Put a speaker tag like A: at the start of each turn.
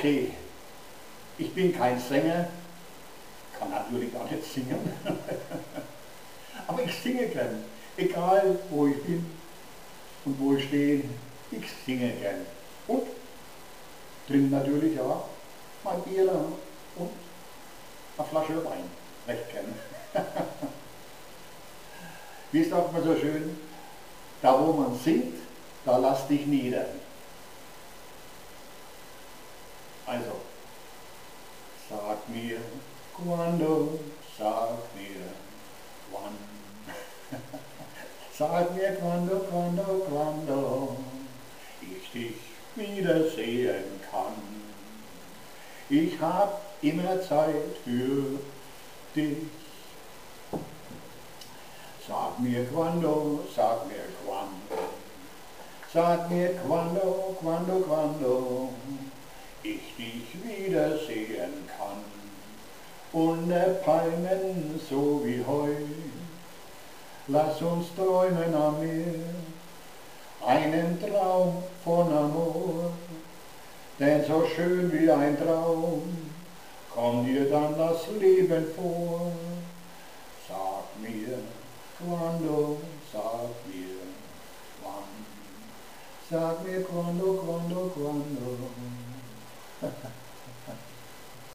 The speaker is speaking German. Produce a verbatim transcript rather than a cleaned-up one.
A: Okay, ich bin kein Sänger, kann natürlich gar nicht singen, aber ich singe gern, egal wo ich bin und wo ich stehe, ich singe gern. Und trinke natürlich auch mein Bier und eine Flasche Wein, recht gern. Wie sagt man so schön, da wo man singt, da lass dich nieder. Also, sag mir quando, sag mir wann. Sag mir quando, quando, quando ich dich wiedersehen kann. Ich hab immer Zeit für dich. Sag mir quando, sag mir quando. Sag mir quando, quando, quando ich dich wiedersehen kann. Unter Palmen so wie heu, lass uns träumen am Meer, einen Traum von Amor, denn so schön wie ein Traum kommt dir dann das Leben vor. Sag mir quando, sag mir wann, sag mir quando, quando, quando.